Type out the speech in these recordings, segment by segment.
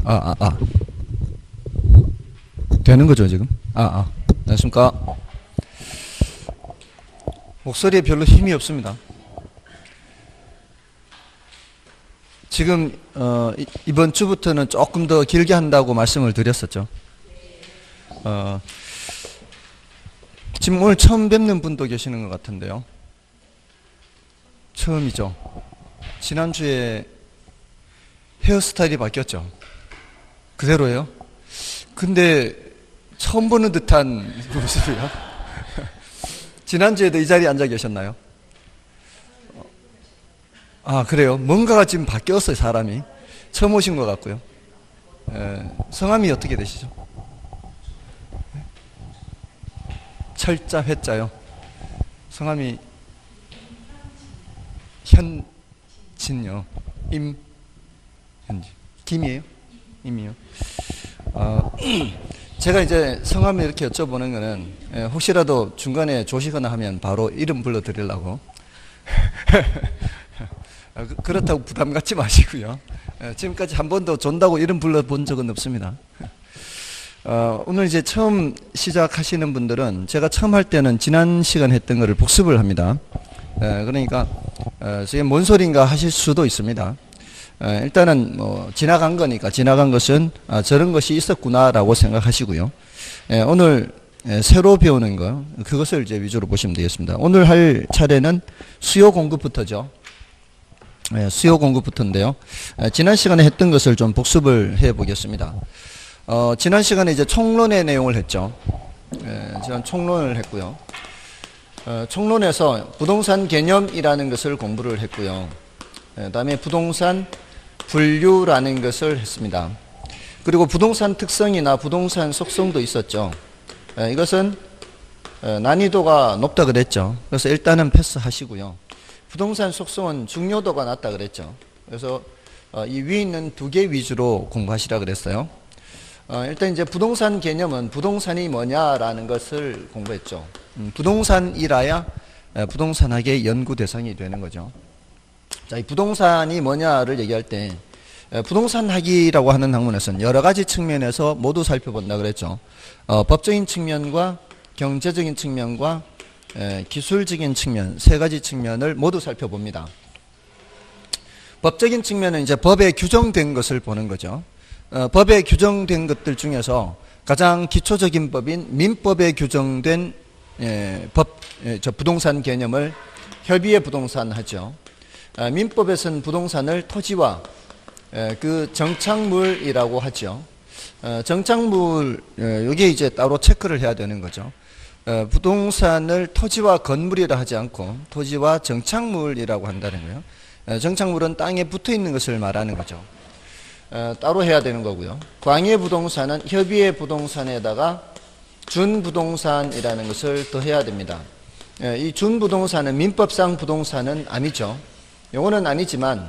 되는 거죠, 지금? 안녕하십니까? 목소리에 별로 힘이 없습니다. 지금, 이번 주부터는 조금 더 길게 한다고 말씀을 드렸었죠. 지금 오늘 처음 뵙는 분도 계시는 것 같은데요. 처음이죠. 지난주에 헤어스타일이 바뀌었죠. 그대로예요. 근데 처음 보는 듯한 모습이요. 지난주에도 이 자리에 앉아 계셨나요? 그래요. 뭔가가 지금 바뀌었어요, 사람이. 처음 오신 것 같고요. 성함이 어떻게 되시죠? 철자, 회자요. 성함이 현진요. 현진. 김이에요? 임이요. 제가 이제 성함을 이렇게 여쭤보는 거는 혹시라도 중간에 조시거나 하면 바로 이름 불러드리려고. 그렇다고 부담 갖지 마시고요. 지금까지 한 번도 존다고 이름 불러본 적은 없습니다. 오늘 이제 처음 시작하시는 분들은 제가 처음 할 때는 지난 시간 했던 거를 복습을 합니다. 그러니까 저게 뭔 소린가 하실 수도 있습니다. 일단은 뭐 지나간 거니까 지나간 것은 저런 것이 있었구나라고 생각하시고요. 오늘 새로 배우는 거 그것을 이제 위주로 보시면 되겠습니다. 오늘 할 차례는 수요 공급부터죠. 수요 공급부터인데요. 지난 시간에 했던 것을 좀 복습을 해 보겠습니다. 지난 시간에 이제 총론의 내용을 했죠. 지난 총론을 했고요. 총론에서 부동산 개념이라는 것을 공부를 했고요. 다음에 부동산 분류라는 것을 했습니다. 그리고 부동산 특성이나 부동산 속성도 있었죠. 이것은 난이도가 높다 그랬죠. 그래서 일단은 패스하시고요. 부동산 속성은 중요도가 낮다 그랬죠. 그래서 이 위에 있는 두 개 위주로 공부하시라 그랬어요. 일단 이제 부동산 개념은 부동산이 뭐냐라는 것을 공부했죠. 부동산이라야 부동산학의 연구 대상이 되는 거죠. 자, 이 부동산이 뭐냐를 얘기할 때 부동산학이라고 하는 학문에서는 여러 가지 측면에서 모두 살펴본다 그랬죠. 법적인 측면과 경제적인 측면과 기술적인 측면 세 가지 측면을 모두 살펴봅니다. 법적인 측면은 이제 법에 규정된 것을 보는 거죠. 법에 규정된 것들 중에서 가장 기초적인 법인 민법에 규정된 부동산 개념을 협의의 부동산 하죠. 민법에서는 부동산을 토지와 그 정착물이라고 하죠. 정착물 여기에 이제 따로 체크를 해야 되는 거죠. 부동산을 토지와 건물이라 하지 않고 토지와 정착물이라고 한다는 거예요. 정착물은 땅에 붙어 있는 것을 말하는 거죠. 따로 해야 되는 거고요. 광해 부동산은 협의의 부동산에다가 준부동산이라는 것을 더 해야 됩니다. 이 준부동산은 민법상 부동산은 아니죠. 용어는 아니지만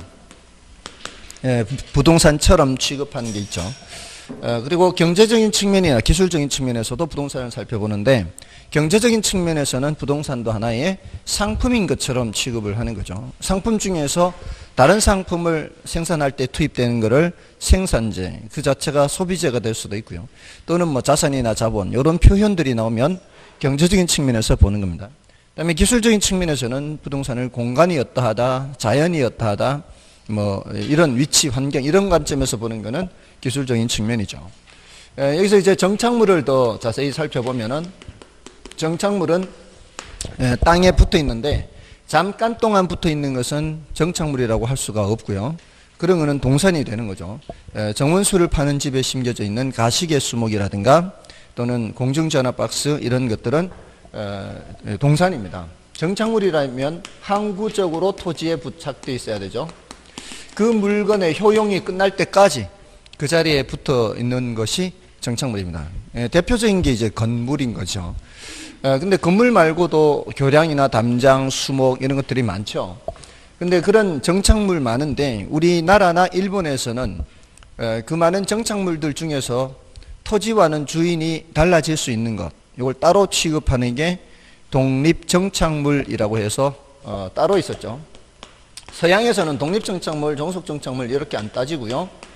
부동산처럼 취급하는 게 있죠. 그리고 경제적인 측면이나 기술적인 측면에서도 부동산을 살펴보는데 경제적인 측면에서는 부동산도 하나의 상품인 것처럼 취급을 하는 거죠. 상품 중에서 다른 상품을 생산할 때 투입되는 것을 생산재, 그 자체가 소비재가 될 수도 있고요. 또는 뭐 자산이나 자본 이런 표현들이 나오면 경제적인 측면에서 보는 겁니다. 그다음에 기술적인 측면에서는 부동산을 공간이었다 하다, 자연이었다 하다, 뭐 이런 위치, 환경 이런 관점에서 보는 것은 기술적인 측면이죠. 여기서 이제 정착물을 더 자세히 살펴보면은 정착물은 땅에 붙어 있는데 잠깐 동안 붙어 있는 것은 정착물이라고 할 수가 없고요. 그런 것은 동산이 되는 거죠. 정원수를 파는 집에 심겨져 있는 가시개 수목이라든가 또는 공중전화 박스 이런 것들은 동산입니다. 정착물이라면 항구적으로 토지에 부착되어 있어야 되죠. 그 물건의 효용이 끝날 때까지 그 자리에 붙어 있는 것이 정착물입니다. 대표적인 게 이제 건물인 거죠. 근데 건물 말고도 교량이나 담장, 수목 이런 것들이 많죠. 근데 그런 정착물 많은데 우리나라나 일본에서는 그 많은 정착물들 중에서 토지와는 주인이 달라질 수 있는 것, 이걸 따로 취급하는 게 독립정착물이라고 해서 따로 있었죠. 서양에서는 독립정착물, 종속정착물 이렇게 안 따지고요.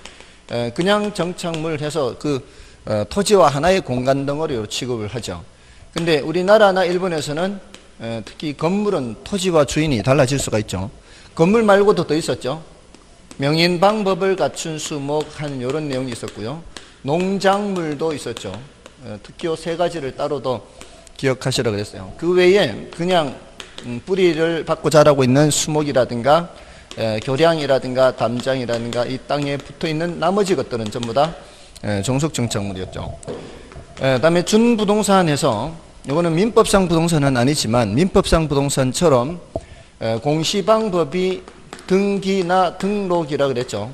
그냥 정착물 해서 토지와 하나의 공간 덩어리로 취급을 하죠. 근데 우리나라나 일본에서는 특히 건물은 토지와 주인이 달라질 수가 있죠. 건물 말고도 더 있었죠. 명인 방법을 갖춘 수목 하는 이런 내용이 있었고요. 농작물도 있었죠. 특히 이 세 가지를 따로도 기억하시라고 그랬어요. 그 외에 그냥 뿌리를 받고 자라고 있는 수목이라든가 교량이라든가 담장이라든가 이 땅에 붙어있는 나머지 것들은 전부 다 종속정착물이었죠. 그다음에 준부동산에서 이거는 민법상 부동산은 아니지만 민법상 부동산처럼 공시방법이 등기나 등록이라 그랬죠.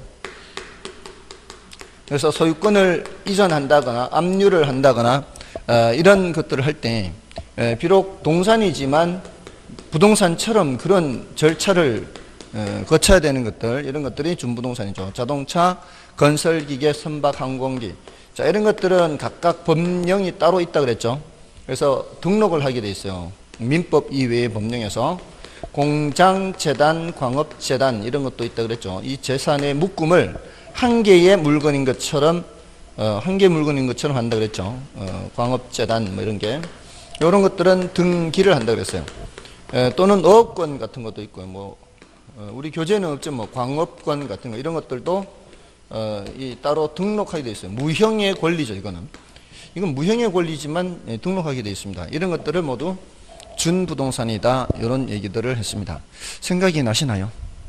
그래서 소유권을 이전한다거나 압류를 한다거나 이런 것들을 할 때 비록 동산이지만 부동산처럼 그런 절차를 거쳐야 되는 것들, 이런 것들이 준부동산이죠. 자동차, 건설기계, 선박, 항공기. 자, 이런 것들은 각각 법령이 따로 있다 그랬죠. 그래서 등록을 하게 돼 있어요. 민법 이외의 법령에서. 공장, 재단, 광업재단 이런 것도 있다 그랬죠. 이 재산의 묶음을 한 개의 물건인 것처럼 한 개의 물건인 것처럼 한다 그랬죠. 광업재단 뭐 이런 게. 이런 것들은 등기를 한다 그랬어요. 또는 어업권 같은 것도 있고요. 뭐 우리 교재는 없죠. 뭐 광업권 같은 거 이런 것들도 이 따로 등록하게 돼 있어요. 무형의 권리죠. 이건 무형의 권리지만 등록하게 돼 있습니다. 이런 것들을 모두 준부동산이다. 이런 얘기들을 했습니다. 생각이 나시나요?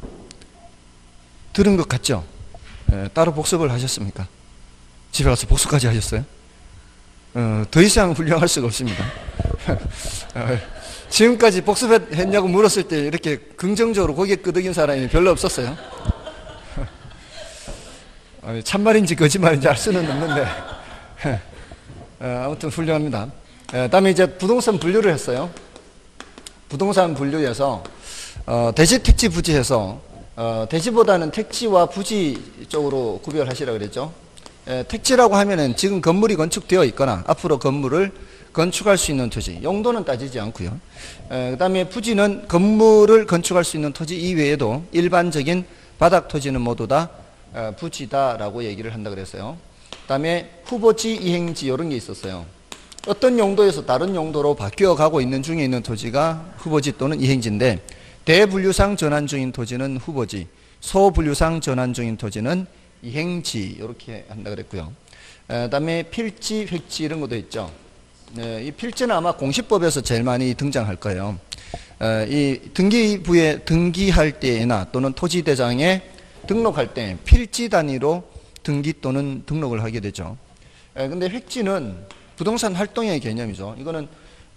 들은 것 같죠? 따로 복습을 하셨습니까? 집에 가서 복습까지 하셨어요? 더 이상 훌륭할 수가 없습니다. 지금까지 복습했냐고 물었을 때 이렇게 긍정적으로 고개 끄덕인 사람이 별로 없었어요. 참말인지 거짓말인지 알 수는 없는데 아무튼 훌륭합니다. 다음에 이제 부동산 분류를 했어요. 부동산 분류에서 대지, 택지, 부지 해서 대지보다는 택지와 부지 쪽으로 구별하시라고 그랬죠. 택지라고 하면은 지금 건물이 건축되어 있거나 앞으로 건물을 건축할 수 있는 토지, 용도는 따지지 않고요. 그 다음에 부지는 건물을 건축할 수 있는 토지 이외에도 일반적인 바닥 토지는 모두 다 부지다라고 얘기를 한다 그랬어요. 그 다음에 후보지, 이행지 이런 게 있었어요. 어떤 용도에서 다른 용도로 바뀌어가고 있는 중에 있는 토지가 후보지 또는 이행지인데 대분류상 전환 중인 토지는 후보지, 소분류상 전환 중인 토지는 이행지 이렇게 한다 그랬고요. 그 다음에 필지, 획지 이런 것도 있죠. 이 필지는 아마 공시법에서 제일 많이 등장할 거예요. 이 등기부에 등기할 때나 또는 토지대장에 등록할 때 필지 단위로 등기 또는 등록을 하게 되죠. 근데 획지는 부동산 활동의 개념이죠. 이거는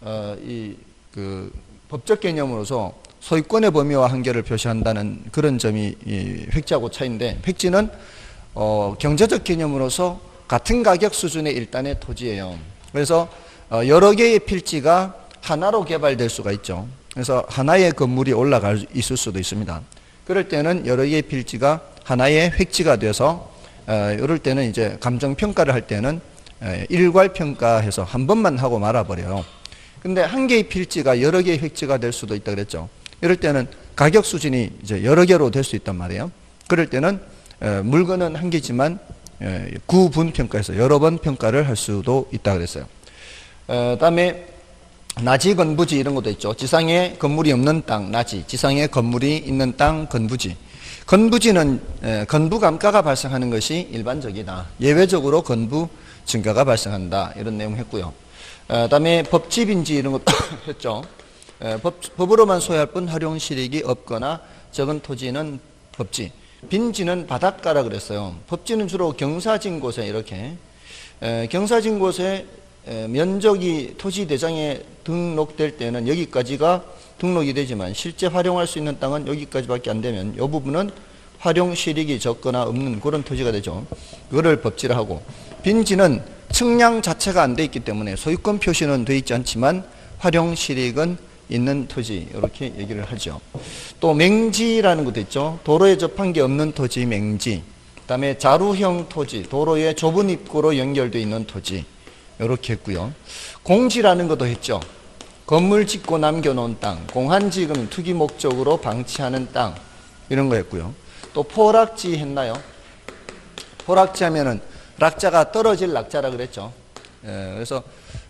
법적 개념으로서 소유권의 범위와 한계를 표시한다는 그런 점이 이 획지하고 차이인데, 획지는 경제적 개념으로서 같은 가격 수준의 일단의 토지예요. 그래서 여러 개의 필지가 하나로 개발될 수가 있죠. 그래서 하나의 건물이 올라가 있을 수도 있습니다. 그럴 때는 여러 개의 필지가 하나의 획지가 돼서 이럴 때는 이제 감정평가를 할 때는 일괄평가해서 한 번만 하고 말아버려요. 근데 한 개의 필지가 여러 개의 획지가 될 수도 있다 그랬죠. 이럴 때는 가격 수준이 이제 여러 개로 될 수 있단 말이에요. 그럴 때는 물건은 한 개지만 구분 평가해서 여러 번 평가를 할 수도 있다 그랬어요. 다음에 나지, 건부지 이런 것도 있죠. 지상에 건물이 없는 땅, 나지. 지상에 건물이 있는 땅, 건부지. 건부지는 건부 감가가 발생하는 것이 일반적이다. 예외적으로 건부 증가가 발생한다. 이런 내용 했고요. 다음에 법지, 빈지 이런 것도 했죠. 법으로만 소유할 뿐 활용 실익이 없거나 적은 토지는 법지. 빈지는 바닷가라 그랬어요. 법지는 주로 경사진 곳에 이렇게 경사진 곳에 면적이 토지대장에 등록될 때는 여기까지가 등록이 되지만 실제 활용할 수 있는 땅은 여기까지밖에 안 되면 이 부분은 활용 실익이 적거나 없는 그런 토지가 되죠. 그거를 법지라 하고, 빈지는 측량 자체가 안 돼 있기 때문에 소유권 표시는 돼 있지 않지만 활용 실익은 있는 토지, 이렇게 얘기를 하죠. 또 맹지라는 것도 있죠. 도로에 접한 게 없는 토지 맹지. 그다음에 자루형 토지, 도로에 좁은 입구로 연결되어 있는 토지, 이렇게 했고요. 공지라는 것도 했죠. 건물 짓고 남겨놓은 땅, 공한지금 투기 목적으로 방치하는 땅, 이런 거 했고요. 또 포락지 했나요? 포락지 하면은 락자가 떨어질 락자라 그랬죠. 그래서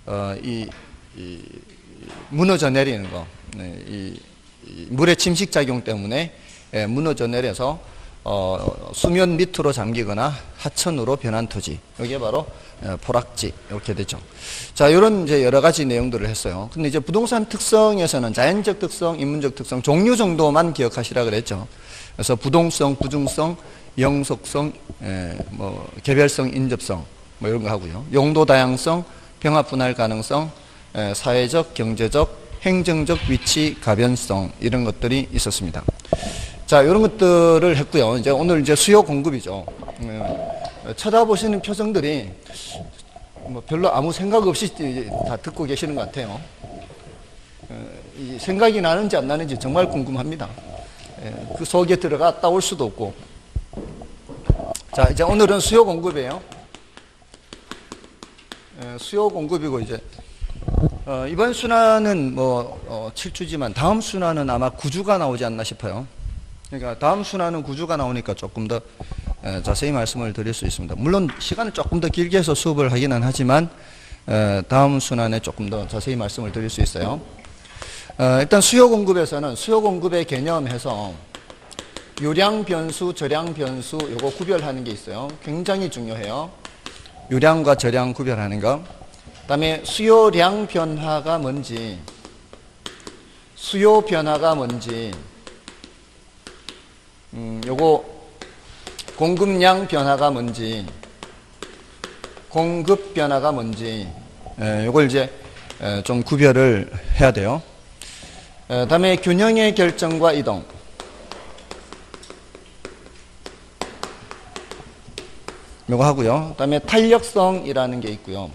이 무너져 내리는 거, 이 물의 침식 작용 때문에 무너져 내려서 수면 밑으로 잠기거나 하천으로 변한 토지, 이게 바로 포락지 이렇게 되죠. 자, 이런 이제 여러 가지 내용들을 했어요. 근데 이제 부동산 특성에서는 자연적 특성, 인문적 특성, 종류 정도만 기억하시라 그랬죠. 그래서 부동성, 부중성, 영속성, 뭐 개별성, 인접성, 뭐 이런 거 하고요. 용도 다양성, 병합 분할 가능성, 사회적, 경제적, 행정적 위치, 가변성, 이런 것들이 있었습니다. 자, 이런 것들을 했고요. 이제 오늘 이제 수요 공급이죠. 쳐다보시는 표정들이 뭐 별로 아무 생각 없이 다 듣고 계시는 것 같아요. 이 생각이 나는지 안 나는지 정말 궁금합니다. 그 속에 들어갔다 올 수도 없고. 자, 이제 오늘은 수요 공급이에요. 수요 공급이고, 이제 이번 순환은 뭐 7주지만 다음 순환은 아마 9주가 나오지 않나 싶어요. 그러니까 다음 순환은 9주가 나오니까 조금 더 자세히 말씀을 드릴 수 있습니다. 물론 시간을 조금 더 길게 해서 수업을 하기는 하지만 다음 순환에 조금 더 자세히 말씀을 드릴 수 있어요. 일단 수요 공급에서는 수요 공급의 개념해서 유량 변수, 저량 변수 요거 구별하는 게 있어요. 굉장히 중요해요. 유량과 저량 구별하는 거. 그다음에 수요량 변화가 뭔지, 수요 변화가 뭔지, 요거 공급량 변화가 뭔지, 공급 변화가 뭔지, 요걸 이제 좀 구별을 해야 돼요. 다음에 균형의 결정과 이동. 요거 하고요. 다음에 탄력성이라는 게 있고요.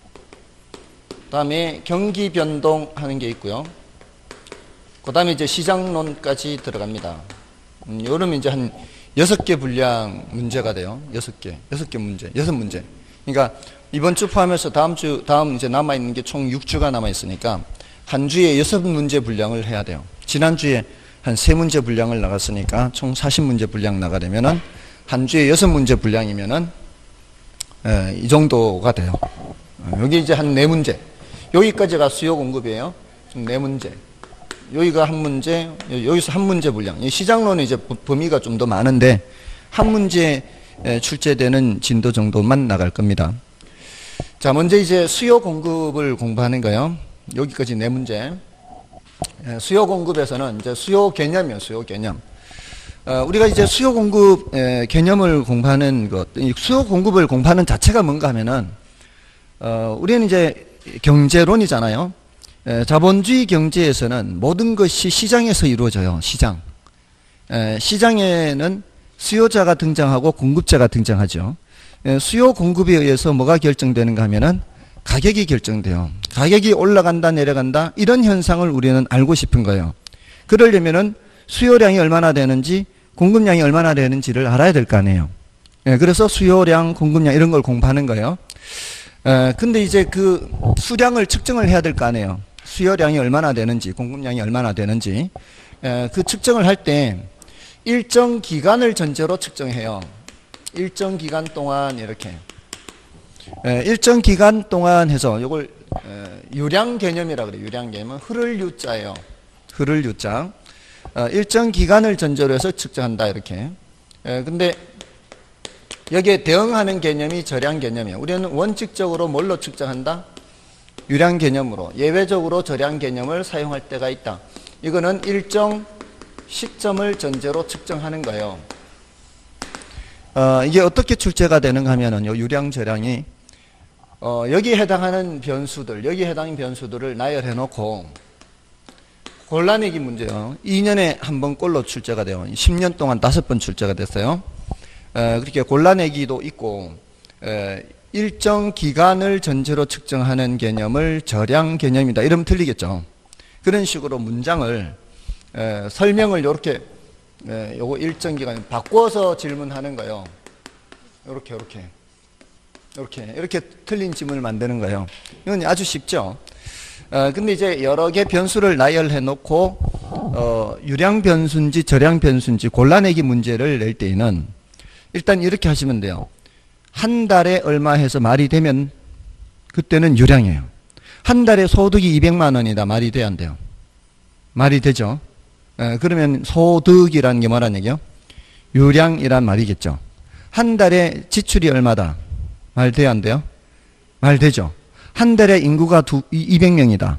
다음에 경기 변동하는 게 있고요. 그 다음에 이제 시장론까지 들어갑니다. 요러면 이제 한 6개 분량 문제가 돼요. 6개 문제, 6문제. 그러니까 이번 주 포함해서 다음 이제 남아있는 게 총 6주가 남아있으니까 한 주에 6문제 분량을 해야 돼요. 지난주에 한 3문제 분량을 나갔으니까 총 40문제 분량 나가려면은 한 주에 6문제 분량이면은 이 정도가 돼요. 여기 이제 한 4문제. 여기까지가 수요 공급이에요. 좀 4문제. 여기가 한 문제, 여기서 한 문제 분량. 시장론은 이제 범위가 좀 더 많은데 한 문제 출제되는 진도 정도만 나갈 겁니다. 자, 먼저 이제 수요 공급을 공부하는 거예요. 여기까지 4문제. 수요 공급에서는 이제 수요 개념이에요. 수요 개념. 우리가 이제 수요 공급 개념을 공부하는 것, 수요 공급을 공부하는 자체가 뭔가 하면은 우리는 이제 경제론이잖아요. 자본주의 경제에서는 모든 것이 시장에서 이루어져요. 시장. 시장에는 수요자가 등장하고 공급자가 등장하죠. 수요 공급에 의해서 뭐가 결정되는가 하면은 가격이 결정돼요. 가격이 올라간다 내려간다 이런 현상을 우리는 알고 싶은 거예요. 그러려면은 수요량이 얼마나 되는지 공급량이 얼마나 되는지를 알아야 될 거 아니에요. 그래서 수요량, 공급량 이런 걸 공부하는 거예요. 근데 이제 그 수량을 측정을 해야 될 거 아니에요. 수요량이 얼마나 되는지, 공급량이 얼마나 되는지. 그 측정을 할 때 일정 기간을 전제로 측정해요. 일정 기간 동안 이렇게. 일정 기간 동안 해서 이걸 유량 개념이라 그래요. 유량 개념은 흐를 유자예요. 흐를 유자. 일정 기간을 전제로 해서 측정한다 이렇게. 근데 여기에 대응하는 개념이 저량 개념이에요. 우리는 원칙적으로 뭘로 측정한다? 유량 개념으로. 예외적으로 저량 개념을 사용할 때가 있다. 이거는 일정 시점을 전제로 측정하는 거예요. 이게 어떻게 출제가 되는가 하면은 요 유량 저량이 여기에 해당하는 변수들, 여기에 해당하는 변수들을 나열해 놓고 골라내기 문제요. 2년에 한 번 꼴로 출제가 돼요. 10년 동안 5번 출제가 됐어요. 그렇게 골라내기도 있고, 일정 기간을 전제로 측정하는 개념을 저량 개념이다. 이러면 틀리겠죠. 그런 식으로 문장을, 설명을 이렇게, 요거 일정 기간, 바꿔서 질문하는 거예요. 이렇게 틀린 질문을 만드는 거예요. 이건 아주 쉽죠. 근데 이제 여러 개 변수를 나열해 놓고 유량 변수인지 저량 변수인지 골라내기 문제를 낼 때에는 일단 이렇게 하시면 돼요. 한 달에 얼마 해서 말이 되면 그때는 유량이에요. 한 달에 소득이 200만 원이다. 말이 돼야 안 돼요? 말이 되죠. 그러면 소득이라는 게 뭐란 얘기요? 유량이란 말이겠죠. 한 달에 지출이 얼마다? 말 돼야 안 돼요? 말 되죠. 한 달에 인구가 200명이다.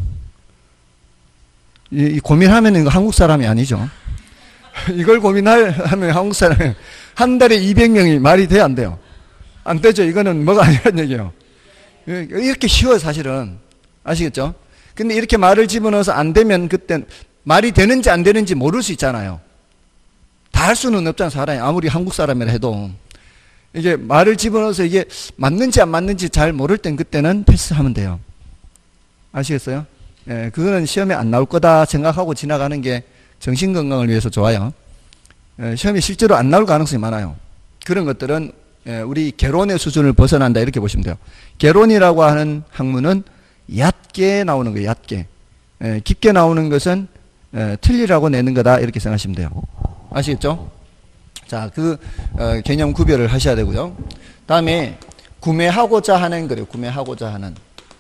고민하면 이거 한국 사람이 아니죠. 이걸 고민하면 한국 사람이 한 달에 200명이 말이 돼야 안 돼요? 안 되죠. 이거는 뭐가 아니란 얘기예요. 이렇게 쉬워요, 사실은. 아시겠죠? 근데 이렇게 말을 집어넣어서 안 되면 그땐 말이 되는지 안 되는지 모를 수 있잖아요. 다 할 수는 없잖아요, 사람이. 아무리 한국 사람이라 해도. 이게 말을 집어넣어서 이게 맞는지 안 맞는지 잘 모를 땐 그때는 패스하면 돼요. 아시겠어요? 예, 그거는 시험에 안 나올 거다 생각하고 지나가는 게 정신건강을 위해서 좋아요. 예, 시험에 실제로 안 나올 가능성이 많아요. 그런 것들은 우리 개론의 수준을 벗어난다 이렇게 보시면 돼요. 개론이라고 하는 학문은 얕게 나오는 거예요. 얕게. 깊게 나오는 것은 틀리라고 내는 거다 이렇게 생각하시면 돼요. 아시겠죠? 자, 그 개념 구별을 하셔야 되고요. 다음에 구매하고자 하는 거래요. 구매하고자 하는.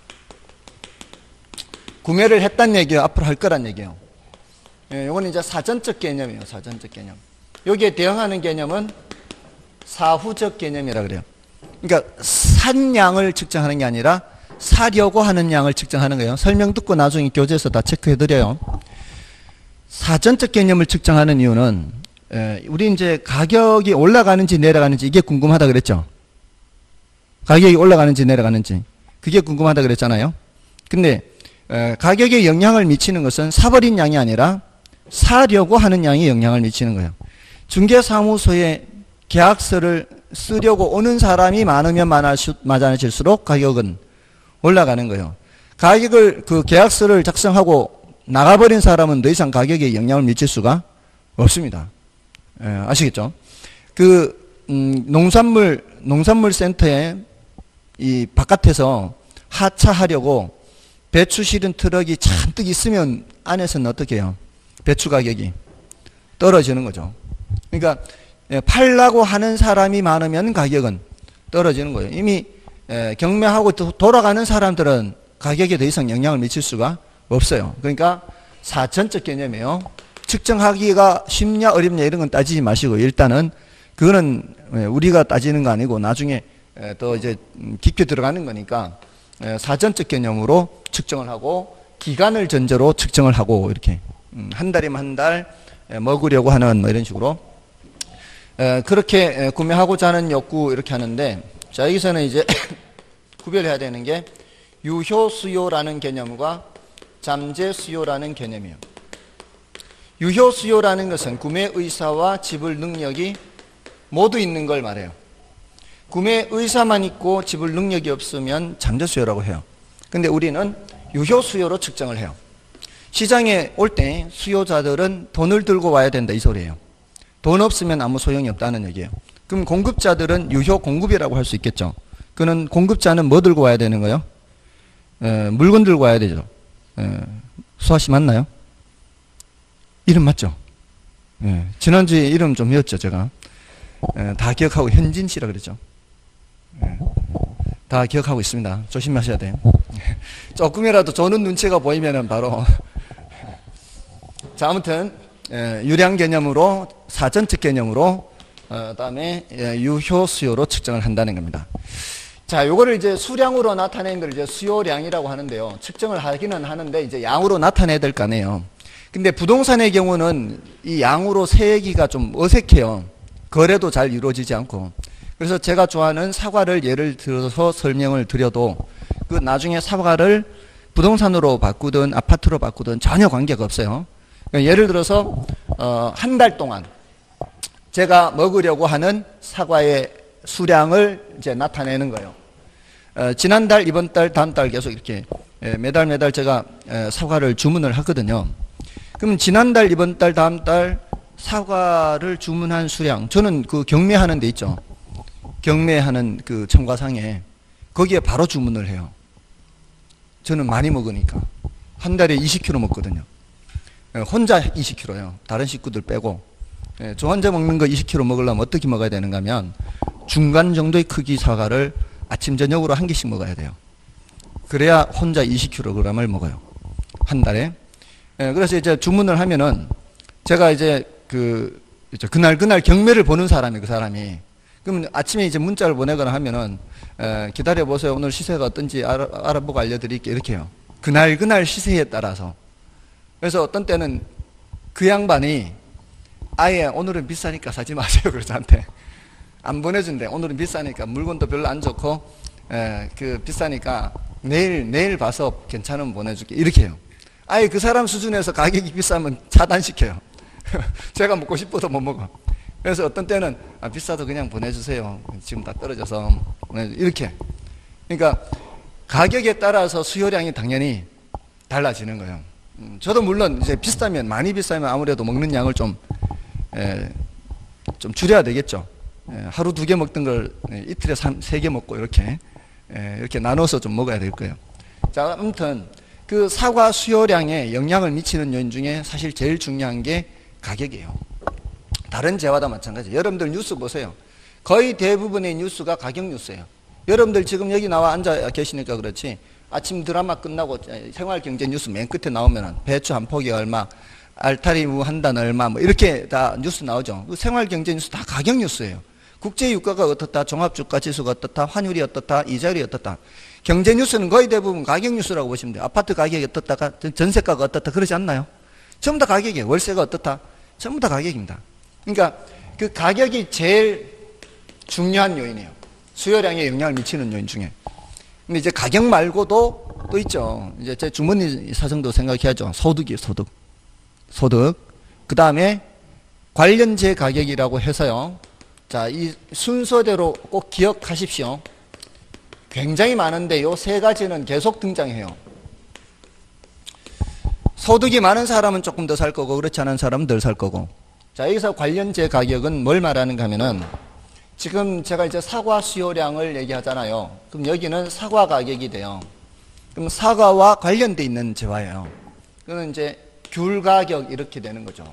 구매를 했단 얘기예요. 앞으로 할 거란 얘기예요. 이거는 이제 사전적 개념이에요. 사전적 개념. 여기에 대응하는 개념은 사후적 개념이라 그래요. 그러니까 산 양을 측정하는 게 아니라 사려고 하는 양을 측정하는 거예요. 설명 듣고 나중에 교재에서 다 체크해 드려요. 사전적 개념을 측정하는 이유는 우리 이제 가격이 올라가는지 내려가는지 이게 궁금하다 그랬죠. 가격이 올라가는지 내려가는지 그게 궁금하다 그랬잖아요. 근데 가격에 영향을 미치는 것은 사버린 양이 아니라 사려고 하는 양이 영향을 미치는 거예요. 중개사무소에 계약서를 쓰려고 오는 사람이 많으면 많아질수록 가격은 올라가는 거예요. 그 계약서를 작성하고 나가버린 사람은 더 이상 가격에 영향을 미칠 수가 없습니다. 아시겠죠? 농산물 센터에 이 바깥에서 하차하려고 배추 실은 트럭이 잔뜩 있으면 안에서는 어떻게 해요? 배추 가격이 떨어지는 거죠. 그러니까 팔라고 하는 사람이 많으면 가격은 떨어지는 거예요. 이미 경매하고 돌아가는 사람들은 가격에 더 이상 영향을 미칠 수가 없어요. 그러니까 사전적 개념이에요. 측정하기가 쉽냐 어렵냐 이런 건 따지지 마시고 일단은 그거는 우리가 따지는 거 아니고 나중에 또 이제 깊게 들어가는 거니까 사전적 개념으로 측정을 하고 기간을 전제로 측정을 하고 이렇게 한 달이면 한 달 먹으려고 하는 뭐 이런 식으로 그렇게 구매하고자 하는 욕구 이렇게 하는데 자 여기서는 이제 구별해야 되는 게 유효 수요라는 개념과 잠재 수요라는 개념이에요. 유효 수요라는 것은 구매 의사와 지불 능력이 모두 있는 걸 말해요. 구매 의사만 있고 지불 능력이 없으면 잠재 수요라고 해요. 근데 우리는 유효 수요로 측정을 해요. 시장에 올 때 수요자들은 돈을 들고 와야 된다 이 소리예요. 돈 없으면 아무 소용이 없다는 얘기예요. 그럼 공급자들은 유효 공급이라고 할 수 있겠죠. 그는 공급자는 뭐 들고 와야 되는 거예요? 물건 들고 와야 되죠. 수아 씨 맞나요? 이름 맞죠? 지난주에 이름 좀 외웠죠 제가. 다 기억하고 현진 씨라 그랬죠. 다 기억하고 있습니다. 조심하셔야 돼요. 조금이라도 조는 눈치가 보이면은 바로 자 아무튼 유량 개념으로 사전적 개념으로 그다음에 유효 수요로 측정을 한다는 겁니다. 자, 요거를 이제 수량으로 나타내는 걸 이제 수요량이라고 하는데요. 측정을 하기는 하는데 이제 양으로 나타내야 될 거 아니에요. 근데 부동산의 경우는 이 양으로 세기가 좀 어색해요. 거래도 잘 이루어지지 않고. 그래서 제가 좋아하는 사과를 예를 들어서 설명을 드려도 그 나중에 사과를 부동산으로 바꾸든 아파트로 바꾸든 전혀 관계가 없어요. 예를 들어서 한 달 동안 제가 먹으려고 하는 사과의 수량을 이제 나타내는 거예요. 지난달, 이번 달, 다음 달 계속 이렇게 매달 제가 사과를 주문을 하거든요. 그럼 지난달, 이번 달, 다음 달 사과를 주문한 수량, 저는 그 경매하는 데 있죠. 경매하는 그 첨가상에 거기에 바로 주문을 해요. 저는 많이 먹으니까. 한 달에 20kg 먹거든요. 혼자 20kg요. 다른 식구들 빼고. 저 혼자 먹는 거 20kg 먹으려면 어떻게 먹어야 되는가 하면 중간 정도의 크기 사과를 아침 저녁으로 한 개씩 먹어야 돼요. 그래야 혼자 20kg을 먹어요. 한 달에. 그래서 이제 주문을 하면은 제가 이제 그날 경매를 보는 사람이 그 사람이 그러면 아침에 이제 문자를 보내거나 하면은 기다려 보세요. 오늘 시세가 어떤지 알아보고 알려드릴게요. 이렇게 해요. 그날 시세에 따라서. 그래서 어떤 때는 그 양반이 아예 오늘은 비싸니까 사지 마세요. 그래서 저한테 안 보내준대. 오늘은 비싸니까 물건도 별로 안 좋고 비싸니까 내일 봐서 괜찮으면 보내줄게. 이렇게 해요. 아예 그 사람 수준에서 가격이 비싸면 차단시켜요. 제가 먹고 싶어도 못 먹어. 그래서 어떤 때는 비싸도 그냥 보내주세요. 지금 다 떨어져서 이렇게. 그러니까 가격에 따라서 수요량이 당연히 달라지는 거예요. 저도 물론 이제 많이 비싸면 아무래도 먹는 양을 좀 줄여야 되겠죠. 하루 2개 먹던 걸 이틀에 3개 먹고 이렇게 나눠서 좀 먹어야 될 거예요. 자, 아무튼 그 사과 수요량에 영향을 미치는 요인 중에 사실 제일 중요한 게 가격이에요. 다른 재화도 마찬가지예요. 여러분들 뉴스 보세요. 거의 대부분의 뉴스가 가격 뉴스예요. 여러분들 지금 여기 나와 앉아 계시니까 그렇지 아침 드라마 끝나고 생활경제 뉴스 맨 끝에 나오면은 배추 한 포기 얼마, 알타리 무 한 단 얼마 뭐 이렇게 다 뉴스 나오죠. 그 생활경제 뉴스 다 가격 뉴스예요. 국제유가가 어떻다, 종합주가지수가 어떻다, 환율이 어떻다, 이자율이 어떻다. 경제 뉴스는 거의 대부분 가격 뉴스라고 보시면 돼요. 아파트 가격이 어떻다, 전세가가 어떻다 그러지 않나요? 전부 다 가격이에요. 월세가 어떻다, 전부 다 가격입니다. 그러니까 그 가격이 제일 중요한 요인이에요. 수요량에 영향을 미치는 요인 중에. 근데 이제 가격 말고도 또 있죠. 이제 제 주머니 사정도 생각해야죠. 소득이에요, 소득. 그 다음에 관련재 가격이라고 해서요. 자, 이 순서대로 꼭 기억하십시오. 굉장히 많은데 요 3가지는 계속 등장해요. 소득이 많은 사람은 조금 더 살 거고 그렇지 않은 사람은 덜 살 거고. 자, 여기서 관련재 가격은 뭘 말하는가 하면은 지금 제가 이제 사과 수요량을 얘기하잖아요. 그럼 여기는 사과 가격이 돼요. 그럼 사과와 관련돼 있는 재화예요. 그는 이제 귤 가격 이렇게 되는 거죠.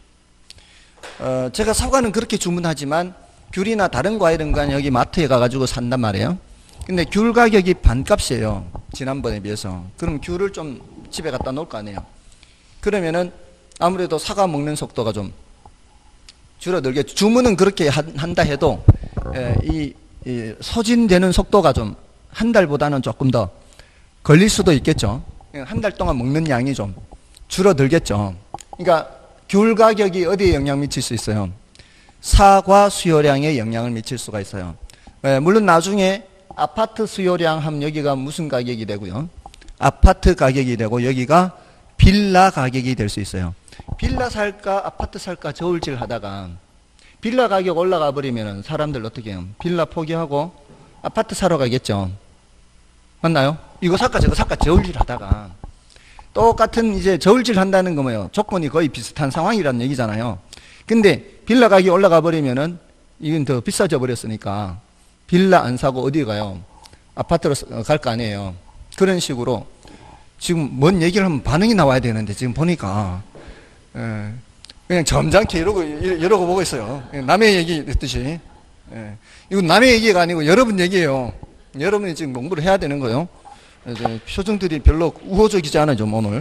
제가 사과는 그렇게 주문하지만 귤이나 다른 과일은 여기 마트에 가가지고 산단 말이에요. 근데 귤 가격이 반값이에요. 지난번에 비해서. 그럼 귤을 좀 집에 갖다 놓을 거 아니에요. 그러면은 아무래도 사과 먹는 속도가 좀 줄어들겠죠. 주문은 그렇게 한다 해도 이 소진되는 속도가 좀 한 달보다는 조금 더 걸릴 수도 있겠죠. 한 달 동안 먹는 양이 좀 줄어들겠죠. 그러니까 귤 가격이 어디에 영향을 미칠 수 있어요? 사과 수요량에 영향을 미칠 수가 있어요. 물론 나중에 아파트 수요량 하면 여기가 무슨 가격이 되고요? 아파트 가격이 되고 여기가 빌라 가격이 될 수 있어요. 빌라 살까 아파트 살까 저울질 하다가 빌라 가격 올라가 버리면 사람들 어떻게 해요? 빌라 포기하고 아파트 사러 가겠죠. 맞나요? 이거 살까 저거 살까 저울질 하다가 똑같은 이제 저울질 한다는 거 뭐예요? 조건이 거의 비슷한 상황이라는 얘기잖아요. 근데 빌라 가격이 올라가 버리면은 이건 더 비싸져 버렸으니까 빌라 안 사고 어디 가요? 아파트로 갈 거 아니에요. 그런 식으로 지금 뭔 얘기를 하면 반응이 나와야 되는데 지금 보니까 그냥 점잖게 이러고 보고 있어요. 남의 얘기 듣듯이. 이건 남의 얘기가 아니고 여러분 얘기예요. 여러분이 지금 공부를 해야 되는 거예요. 표정들이 별로 우호적이지 않아요, 좀 오늘.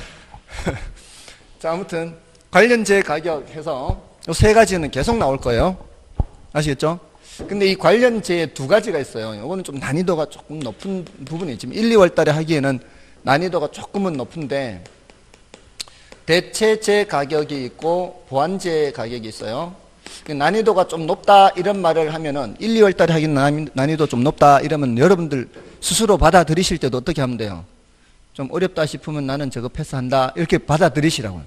자, 아무튼 관련재 가격 해서 이 3가지는 계속 나올 거예요. 아시겠죠? 근데 이 관련재에 2가지가 있어요. 이거는 좀 난이도가 조금 높은 부분이 지금 1, 2월 달에 하기에는 난이도가 조금은 높은데 대체재 가격이 있고 보완재 가격이 있어요. 난이도가 좀 높다 이런 말을 하면은 1, 2월 달에 하기는 난이도 좀 높다 이러면 여러분들 스스로 받아들이실 때도 어떻게 하면 돼요? 좀 어렵다 싶으면 나는 저거 패스한다 이렇게 받아들이시라고요.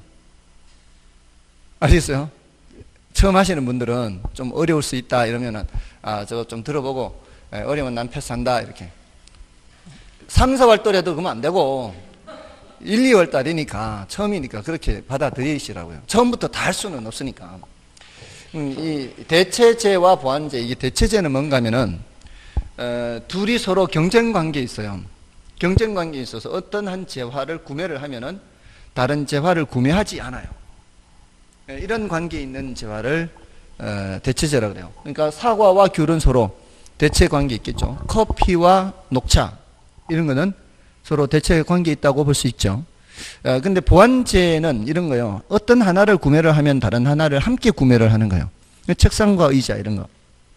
아시겠어요? 처음 하시는 분들은 좀 어려울 수 있다 이러면은 저거 좀 들어보고 어려우면 난 패스한다 이렇게 3, 4월 달에도 그러면 안 되고 1, 2월 달이니까 처음이니까 그렇게 받아들이시라고요. 처음부터 다 할 수는 없으니까. 이 대체재와 보완재, 이게 대체재는 뭔가 하면은 둘이 서로 경쟁 관계에 있어요. 경쟁 관계에 있어서 어떤 한 재화를 구매를 하면은 다른 재화를 구매하지 않아요. 이런 관계에 있는 재화를 대체재라 그래요. 그러니까 사과와 귤은 서로 대체 관계 있겠죠. 커피와 녹차 이런 거는 서로 대체 관계 있다고 볼 수 있죠. 근데 보완재는 이런 거요. 어떤 하나를 구매를 하면 다른 하나를 함께 구매를 하는 거예요. 책상과 의자 이런 거.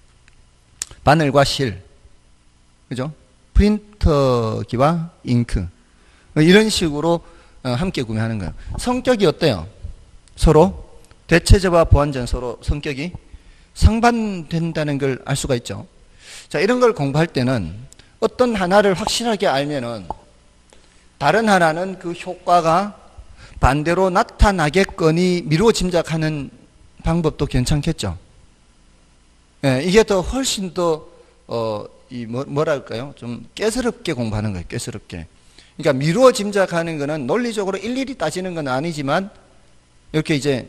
바늘과 실. 그죠? 프린터기와 잉크. 이런 식으로 함께 구매하는 거예요. 성격이 어때요? 서로 대체재와 보완재는 서로 성격이 상반된다는 걸 알 수가 있죠. 자, 이런 걸 공부할 때는 어떤 하나를 확실하게 알면은 다른 하나는 그 효과가 반대로 나타나겠거니 미루어 짐작하는 방법도 괜찮겠죠. 예, 이게 더 훨씬 더 뭐랄까요? 좀 깨스럽게 공부하는 거예요. 깨스럽게. 그러니까 미루어 짐작하는 거는 논리적으로 일일이 따지는 건 아니지만 이렇게 이제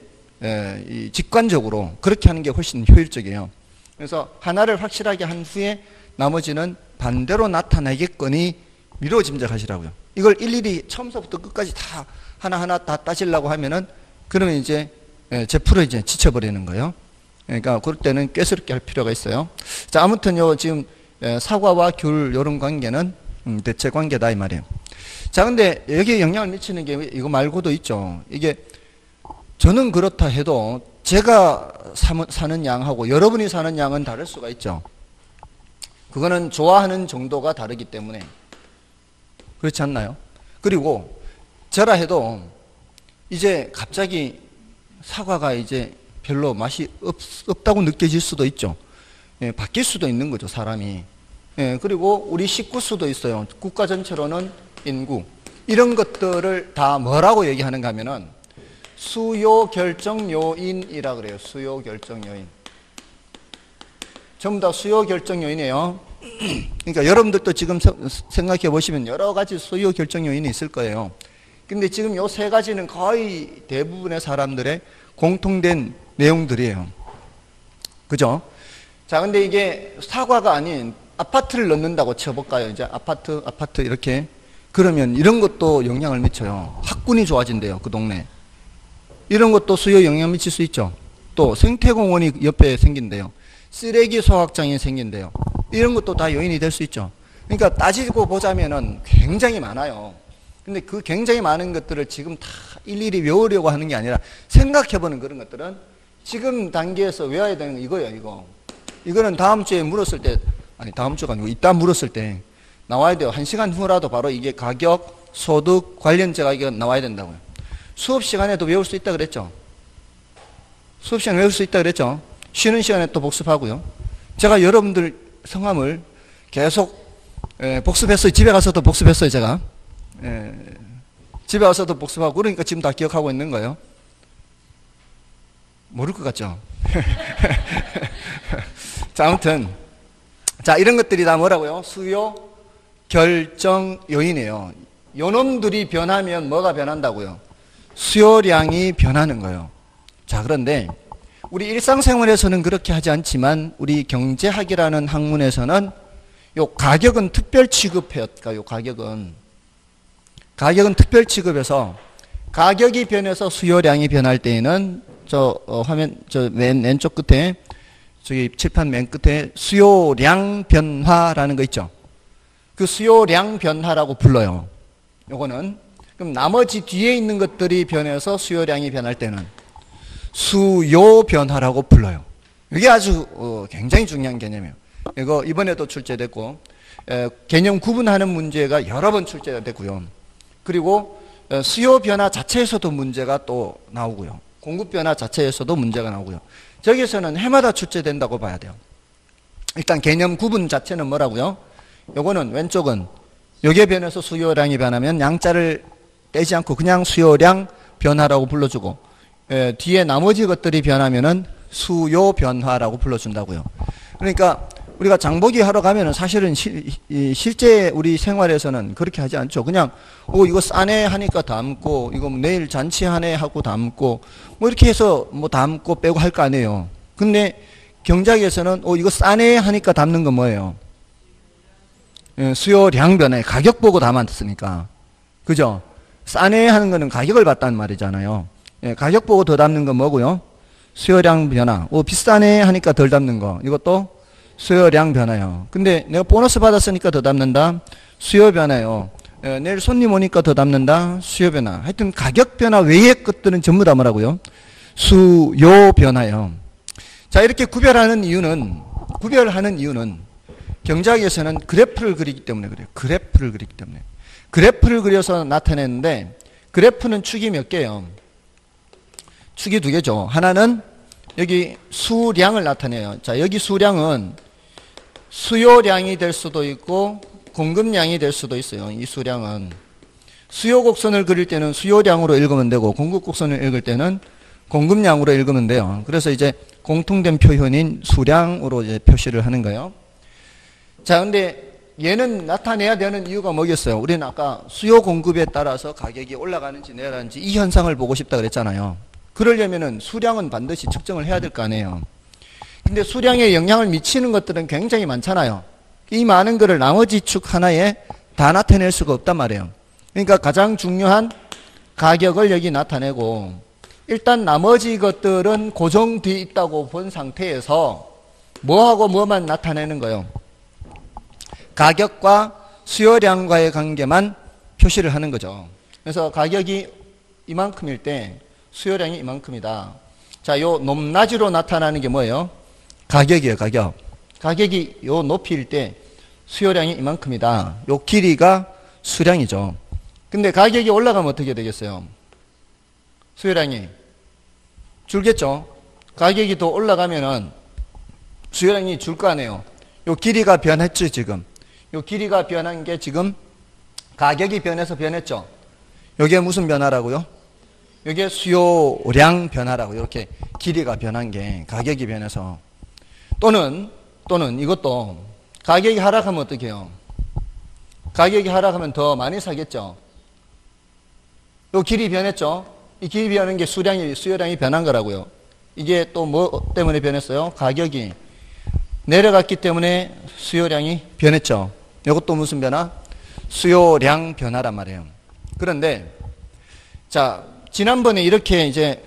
직관적으로 그렇게 하는 게 훨씬 효율적이에요. 그래서 하나를 확실하게 한 후에 나머지는 반대로 나타나겠거니 미루어 짐작하시라고요. 이걸 일일이 처음부터 끝까지 다 하나하나 다 따지려고 하면은 그러면 이제 제풀을 이제 지쳐버리는 거예요. 그러니까 그럴 때는 꾀스럽게 할 필요가 있어요. 자, 아무튼요, 지금 사과와 귤 이런 관계는 대체 관계다 이 말이에요. 자, 근데 여기에 영향을 미치는 게 이거 말고도 있죠. 이게 저는 그렇다 해도 제가 사는 양하고 여러분이 사는 양은 다를 수가 있죠. 그거는 좋아하는 정도가 다르기 때문에 그렇지 않나요? 그리고 저라 해도 이제 갑자기 사과가 이제 별로 맛이 없다고 느껴질 수도 있죠. 예, 바뀔 수도 있는 거죠, 사람이. 예, 그리고 우리 식구 수도 있어요. 국가 전체로는 인구. 이런 것들을 다 뭐라고 얘기하는가 하면은 수요 결정 요인이라 그래요. 수요 결정 요인. 전부 다 수요 결정 요인이에요. 그러니까 여러분들도 지금 생각해 보시면 여러 가지 수요 결정 요인이 있을 거예요. 근데 지금 요 세 가지는 거의 대부분의 사람들의 공통된 내용들이에요. 그죠? 자, 근데 이게 사과가 아닌 아파트를 넣는다고 쳐볼까요? 이제 아파트 이렇게. 그러면 이런 것도 영향을 미쳐요. 학군이 좋아진대요, 그 동네. 이런 것도 수요에 영향을 미칠 수 있죠. 또 생태공원이 옆에 생긴대요. 쓰레기 소각장이 생긴대요. 이런 것도 다 요인이 될 수 있죠. 그러니까 따지고 보자면은 굉장히 많아요. 근데 그 굉장히 많은 것들을 지금 다 일일이 외우려고 하는 게 아니라 생각해보는 그런 것들은 지금 단계에서 외워야 되는 거 이거예요, 이거. 이거는 다음 주에 물었을 때, 아니, 다음 주가 아니고 이따 물었을 때 나와야 돼요. 1시간 후라도 바로 이게 가격, 소득, 관련제가 이게 나와야 된다고요. 수업 시간에도 외울 수 있다 그랬죠? 수업 시간에 외울 수 있다 그랬죠? 쉬는 시간에 또 복습하고요. 제가 여러분들 성함을 계속 복습했어요. 집에 가서도 복습했어요, 제가. 집에 와서도 복습하고 그러니까 지금 다 기억하고 있는 거예요. 모를 것 같죠? 자, 아무튼 자, 이런 것들이 다 뭐라고요? 수요 결정 요인이에요. 요놈들이 변하면 뭐가 변한다고요? 수요량이 변하는 거예요. 자, 그런데 우리 일상생활에서는 그렇게 하지 않지만 우리 경제학이라는 학문에서는 요 가격은 특별 취급해요. 요 가격은 특별 취급해서 가격이 변해서 수요량이 변할 때에는 화면 맨 왼쪽 끝에 저기 칠판 맨 끝에 수요량 변화라는 거 있죠. 그 수요량 변화라고 불러요. 요거는 그럼 나머지 뒤에 있는 것들이 변해서 수요량이 변할 때는 수요 변화라고 불러요. 이게 아주 굉장히 중요한 개념이에요. 이거 이번에도 출제됐고 개념 구분하는 문제가 여러 번 출제가 됐고요. 그리고 수요 변화 자체에서도 문제가 또 나오고요. 공급 변화 자체에서도 문제가 나오고요. 저기서는 해마다 출제된다고 봐야 돼요. 일단 개념 구분 자체는 뭐라고요? 요거는 왼쪽은 요게 변해서 수요량이 변하면 양자를 떼지 않고 그냥 수요량 변화라고 불러주고 뒤에 나머지 것들이 변하면은 수요 변화라고 불러준다고요. 그러니까 우리가 장보기 하러 가면은 사실은 실제 우리 생활에서는 그렇게 하지 않죠. 그냥 이거 싸네 하니까 담고 이거 내일 잔치하네 하고 담고 뭐 이렇게 해서 뭐 담고 빼고 할 거 아니에요. 근데 경제학에서는 이거 싸네 하니까 담는 건 뭐예요? 수요량 변화, 가격 보고 담았으니까. 그죠? 싸네 하는 거는 가격을 봤다는 말이잖아요. 예, 가격 보고 더 담는 건 뭐고요? 수요량 변화. 비싸네 하니까 덜 담는 거. 이것도 수요량 변화요. 근데 내가 보너스 받았으니까 더 담는다. 수요 변화요. 내일 손님 오니까 더 담는다. 수요 변화. 하여튼 가격 변화 외의 것들은 전부 다 뭐라고요? 수요 변화요. 자, 이렇게 구별하는 이유는 경제학에서는 그래프를 그리기 때문에 그래요. 그래프를 그리기 때문에. 그래프를 그려서 나타내는데 그래프는 축이 몇 개요? 축이 두 개죠. 하나는 여기 수량을 나타내요. 자, 여기 수량은 수요량이 될 수도 있고 공급량이 될 수도 있어요. 이 수량은 수요 곡선을 그릴 때는 수요량으로 읽으면 되고 공급 곡선을 읽을 때는 공급량으로 읽으면 돼요. 그래서 이제 공통된 표현인 수량으로 이제 표시를 하는 거예요. 자, 근데 얘는 나타내야 되는 이유가 뭐겠어요? 우리는 아까 수요 공급에 따라서 가격이 올라가는지 내려가는지 이 현상을 보고 싶다 그랬잖아요. 그러려면은 수량은 반드시 측정을 해야 될 거 아니에요. 근데 수량에 영향을 미치는 것들은 굉장히 많잖아요. 이 많은 거를 나머지 축 하나에 다 나타낼 수가 없단 말이에요. 그러니까 가장 중요한 가격을 여기 나타내고 일단 나머지 것들은 고정되어 있다고 본 상태에서 뭐하고 뭐만 나타내는 거예요? 가격과 수요량과의 관계만 표시를 하는 거죠. 그래서 가격이 이만큼일 때 수요량이 이만큼이다. 자, 요 높낮이로 나타나는 게 뭐예요? 가격이에요, 가격. 가격이 요 높이일 때 수요량이 이만큼이다. 요 길이가 수량이죠. 근데 가격이 올라가면 어떻게 되겠어요? 수요량이 줄겠죠. 가격이 더 올라가면은 수요량이 줄 거 아니에요. 요 길이가 변했죠, 지금. 요 길이가 변한 게 지금 가격이 변해서 변했죠. 요게 무슨 변화라고요? 요게 수요량 변화라고. 이렇게 길이가 변한 게 가격이 변해서. 또는 이것도 가격이 하락하면 어떻게 해요? 가격이 하락하면 더 많이 사겠죠. 요 길이 변했죠. 이 길이 변한 게 수요량이 변한 거라고요. 이게 또 뭐 때문에 변했어요? 가격이 내려갔기 때문에 수요량이 변했죠. 이것도 무슨 변화? 수요량 변화란 말이에요. 그런데 자, 지난번에 이렇게 이제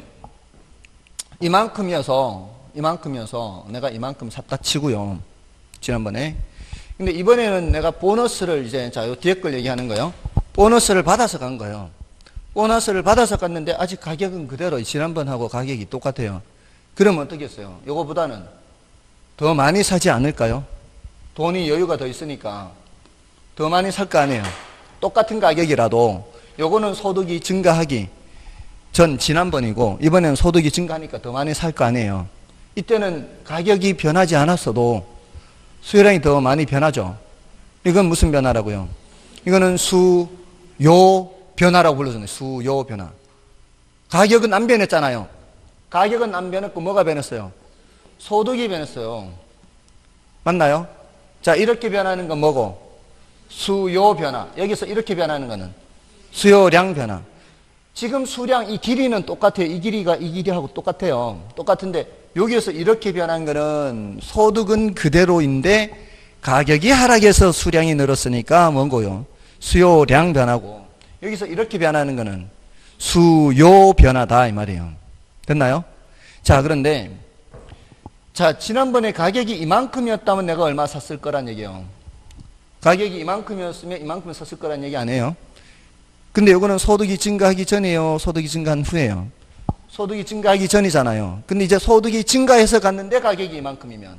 이만큼이어서 내가 이만큼 샀다 치고요. 지난번에. 근데 이번에는 내가 보너스를 이제 자, 요 뒤에 걸 얘기하는 거예요. 보너스를 받아서 간 거예요. 보너스를 받아서 갔는데 아직 가격은 그대로 지난번하고 가격이 똑같아요. 그러면 어떻겠어요? 요거보다는 더 많이 사지 않을까요? 돈이 여유가 더 있으니까 더 많이 살 거 아니에요. 똑같은 가격이라도 요거는 소득이 증가하기 전 지난번이고 이번에는 소득이 증가하니까 더 많이 살 거 아니에요. 이때는 가격이 변하지 않았어도 수요량이 더 많이 변하죠. 이건 무슨 변화라고요? 이거는 수요 변화라고 불러주네요. 수요 변화. 가격은 안 변했잖아요. 가격은 안 변했고 뭐가 변했어요? 소득이 변했어요. 맞나요? 자, 이렇게 변하는 건 뭐고? 수요 변화. 여기서 이렇게 변하는 거는 수요량 변화. 지금 수량, 이 길이는 똑같아요. 이 길이가 이 길이하고 똑같아요. 똑같은데 여기에서 이렇게 변한 거는 소득은 그대로인데 가격이 하락해서 수량이 늘었으니까 뭔고요? 수요량 변화고 여기서 이렇게 변하는 거는 수요 변화다 이 말이에요. 됐나요? 자, 그런데 자, 지난번에 가격이 이만큼이었다면 내가 얼마 샀을 거란 얘기예요. 가격이 이만큼이었으면 이만큼 샀을 거란 얘기 아니에요. 근데 이거는 소득이 증가하기 전이에요? 소득이 증가한 후에요? 소득이 증가하기 전이잖아요. 근데 이제 소득이 증가해서 갔는데 가격이 이만큼이면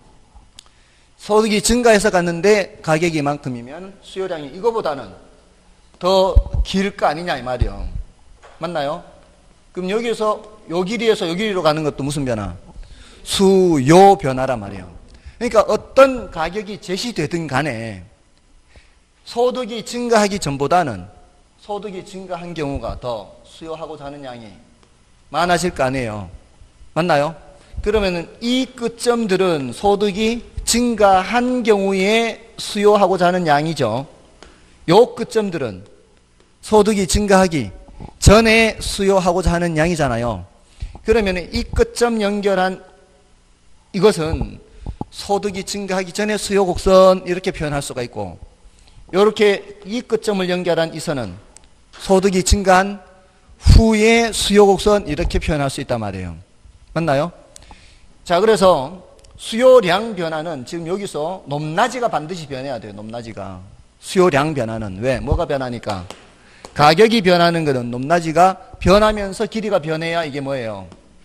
소득이 증가해서 갔는데 가격이 이만큼이면 수요량이 이거보다는 더 길 거 아니냐 이 말이에요. 맞나요? 그럼 여기에서 요 길이에서 요 길이로 가는 것도 무슨 변화? 수요 변화란 말이에요. 그러니까 어떤 가격이 제시되든 간에 소득이 증가하기 전보다는 소득이 증가한 경우가 더 수요하고자 하는 양이 많아질 거 아니에요. 맞나요? 그러면은 이 끝점들은 소득이 증가한 경우에 수요하고자 하는 양이죠. 요 끝점들은 소득이 증가하기 전에 수요하고자 하는 양이잖아요. 그러면은 이 끝점 연결한 이것은 소득이 증가하기 전에 수요 곡선 이렇게 표현할 수가 있고 이렇게 이 끝점을 연결한 이 선은 소득이 증가한 후에 수요 곡선 이렇게 표현할 수 있단 말이에요. 맞나요? 자, 그래서 수요량 변화는 지금 여기서 높낮이가 반드시 변해야 돼요. 높낮이가. 수요량 변화는 왜? 뭐가 변하니까? 가격이 변하는 것은 높낮이가 변하면서 길이가 변해야 이게 뭐예요?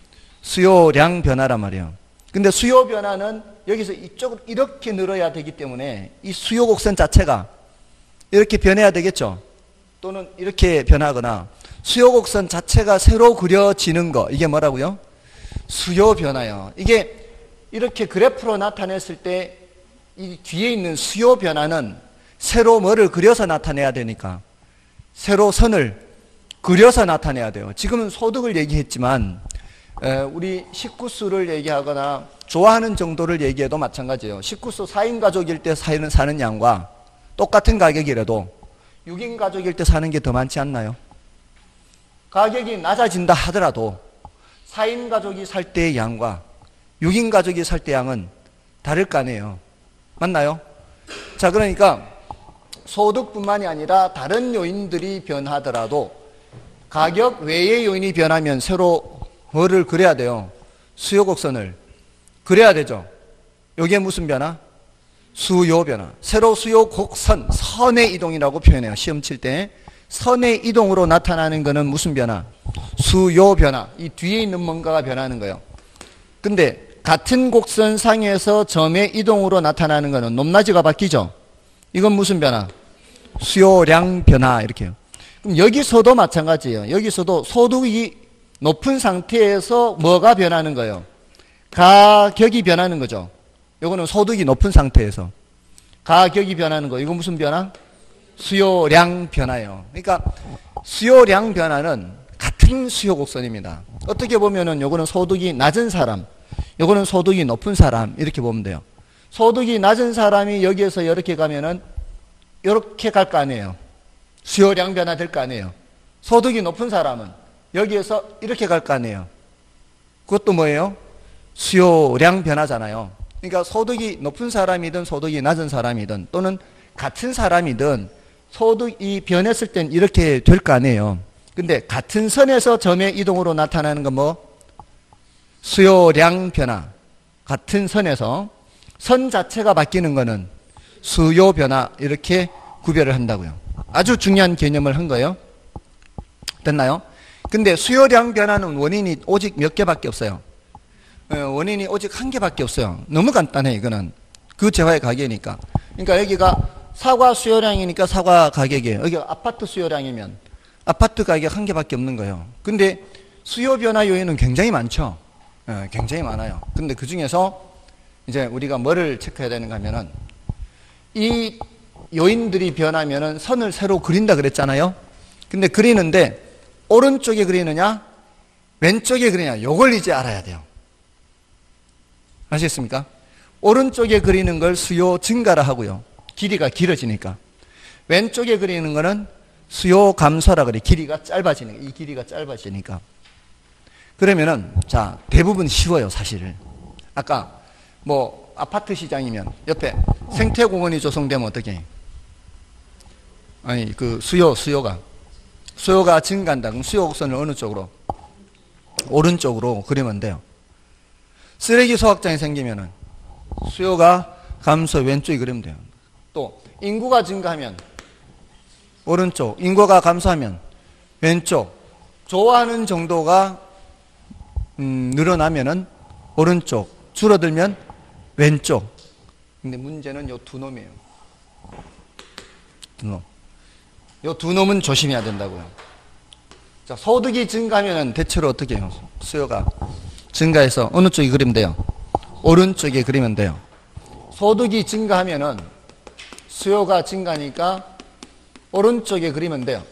수요량 변화란 말이에요. 근데 수요 변화는 여기서 이쪽으로 이렇게 늘어야 되기 때문에 이 수요 곡선 자체가 이렇게 변해야 되겠죠? 또는 이렇게 변하거나 수요 곡선 자체가 새로 그려지는 거, 이게 뭐라고요? 수요 변화요. 이게 이렇게 그래프로 나타냈을 때 이 뒤에 있는 수요 변화는 새로 뭐를 그려서 나타내야 되니까 새로 선을 그려서 나타내야 돼요. 지금은 소득을 얘기했지만 우리 식구수를 얘기하거나 좋아하는 정도를 얘기해도 마찬가지예요. 식구수 4인 가족일 때 사는 양과 똑같은 가격이라도 6인 가족일 때 사는 게 더 많지 않나요? 가격이 낮아진다 하더라도 4인 가족이 살 때의 양과 6인 가족이 살 때 양은 다를 거 아니에요. 맞나요? 자, 그러니까 소득뿐만이 아니라 다른 요인들이 변하더라도 가격 외의 요인이 변하면 새로 뭐를 그려야 돼요? 수요 곡선을 그려야 되죠. 이게 무슨 변화? 수요 변화. 새로 수요 곡선, 선의 이동이라고 표현해요. 시험 칠 때. 선의 이동으로 나타나는 것은 무슨 변화? 수요 변화. 이 뒤에 있는 뭔가가 변하는 거예요. 근데 같은 곡선상에서 점의 이동으로 나타나는 것은 높낮이가 바뀌죠. 이건 무슨 변화? 수요량 변화 이렇게요. 그럼 여기서도 마찬가지예요. 여기서도 소득이 높은 상태에서 뭐가 변하는 거예요? 가격이 변하는 거죠. 이거는 소득이 높은 상태에서 가격이 변하는 거. 이거 무슨 변화? 수요량 변화예요. 그러니까 수요량 변화는 같은 수요 곡선입니다. 어떻게 보면은 요거는 소득이 낮은 사람, 요거는 소득이 높은 사람 이렇게 보면 돼요. 소득이 낮은 사람이 여기에서 이렇게 가면은 이렇게 갈 거 아니에요. 수요량 변화 될 거 아니에요. 소득이 높은 사람은 여기에서 이렇게 갈 거 아니에요. 그것도 뭐예요? 수요량 변화잖아요. 그러니까 소득이 높은 사람이든 소득이 낮은 사람이든 또는 같은 사람이든 소득이 변했을 땐 이렇게 될 거 아니에요. 근데 같은 선에서 점의 이동으로 나타나는 건 뭐? 수요량 변화. 같은 선에서 선 자체가 바뀌는 거는 수요 변화 이렇게 구별을 한다고요. 아주 중요한 개념을 한 거예요. 됐나요? 근데 수요량 변화는 원인이 오직 몇 개밖에 없어요. 원인이 오직 한 개밖에 없어요. 너무 간단해 이거는. 그 재화의 가격이니까. 그러니까 여기가 사과 수요량이니까 사과 가격이에요. 여기가 아파트 수요량이면 아파트 가격 한 개밖에 없는 거예요. 근데 수요 변화 요인은 굉장히 많죠. 굉장히 많아요. 근데 그 중에서 이제 우리가 뭐를 체크해야 되는가 하면은 이 요인들이 변하면은 선을 새로 그린다 그랬잖아요. 근데 그리는데 오른쪽에 그리느냐 왼쪽에 그리느냐 요걸 이제 알아야 돼요. 아시겠습니까? 오른쪽에 그리는 걸 수요 증가라 하고요. 길이가 길어지니까. 왼쪽에 그리는 거는 수요 감소라 그래. 길이가 짧아지니까. 이 길이가 짧아지니까. 그러면은 자 대부분 쉬워요 사실은. 아까 뭐 아파트 시장이면 옆에 생태공원이 조성되면 어떻게 해? 아니 그 수요가 증가한다. 그럼 수요 곡선을 어느 쪽으로? 오른쪽으로 그리면 돼요. 쓰레기 소각장이 생기면은 수요가 감소 왼쪽에 그리면 돼요. 또 인구가 증가하면 오른쪽, 인구가 감소하면 왼쪽, 좋아하는 정도가 늘어나면은 오른쪽, 줄어들면 왼쪽. 근데 문제는 요 두 놈이에요. 두 놈. 요 두 놈은 조심해야 된다고요. 자, 소득이 증가하면은 대체로 어떻게 해요? 수요가 증가해서 어느 쪽에 그리면 돼요? 오른쪽에 그리면 돼요. 소득이 증가하면은 수요가 증가하니까 오른쪽에 그리면 돼요.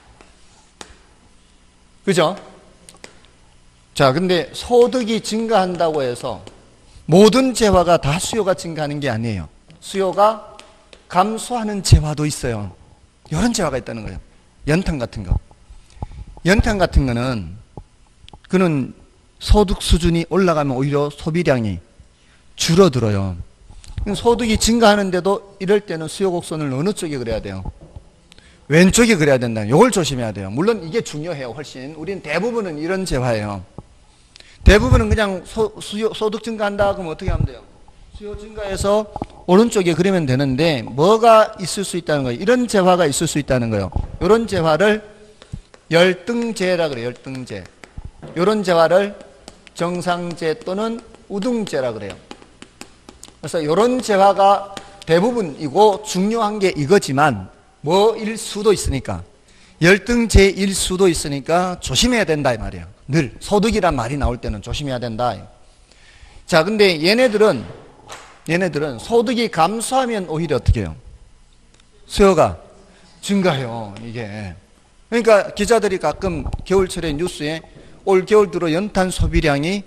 그죠? 자, 근데 소득이 증가한다고 해서 모든 재화가 다 수요가 증가하는 게 아니에요. 수요가 감소하는 재화도 있어요. 이런 재화가 있다는 거예요. 연탄 같은 거. 연탄 같은 거는 그는 소득 수준이 올라가면 오히려 소비량이 줄어들어요. 소득이 증가하는데도 이럴 때는 수요 곡선을 어느 쪽에 그려야 돼요? 왼쪽이 그래야 된다. 이걸 조심해야 돼요. 물론 이게 중요해요. 훨씬. 우린 대부분은 이런 재화예요. 대부분은 그냥 소득 증가한다 그러면 어떻게 하면 돼요? 수요 증가해서 오른쪽에 그리면 되는데 뭐가 있을 수 있다는 거예요. 이런 재화가 있을 수 있다는 거예요. 이런 재화를 열등재라 그래요. 열등재. 이런 재화를 정상재 또는 우등재라 그래요. 그래서 이런 재화가 대부분이고 중요한 게 이거지만 뭐일 수도 있으니까 열등재일 수도 있으니까 조심해야 된다 이 말이에요. 늘 소득이란 말이 나올 때는 조심해야 된다. 자, 근데 얘네들은 소득이 감소하면 오히려 어떻게 해요? 수요가 증가해요. 이게. 그러니까 기자들이 가끔 겨울철에 뉴스에 올 겨울 들어 연탄 소비량이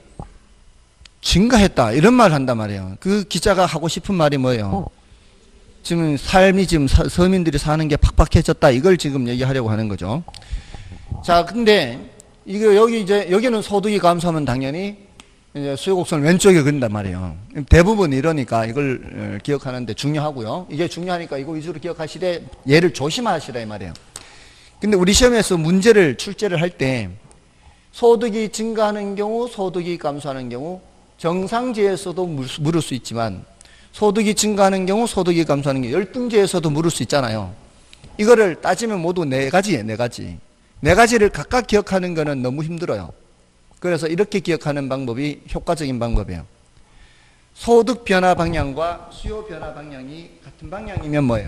증가했다 이런 말 한단 말이에요. 그 기자가 하고 싶은 말이 뭐예요? 지금 삶이 지금 서민들이 사는 게 팍팍해졌다 이걸 지금 얘기하려고 하는 거죠. 자, 근데 이거 여기는 소득이 감소하면 당연히 이제 수요 곡선을 왼쪽에 그린단 말이에요. 대부분 이러니까 이걸 기억하는데 중요하고요. 이게 중요하니까 이거 위주로 기억하시되 얘를 조심하시라 이 말이에요. 근데 우리 시험에서 문제를 출제를 할 때 소득이 증가하는 경우, 소득이 감소하는 경우 정상재에서도 물을 수 있지만 소득이 증가하는 경우, 소득이 감소하는 경우 열등재에서도 물을 수 있잖아요. 이거를 따지면 모두 네 가지예요. 네 가지. 네 가지를 각각 기억하는 거는 너무 힘들어요. 그래서 이렇게 기억하는 방법이 효과적인 방법이에요. 소득 변화 방향과 수요 변화 방향이 같은 방향이면 뭐예요?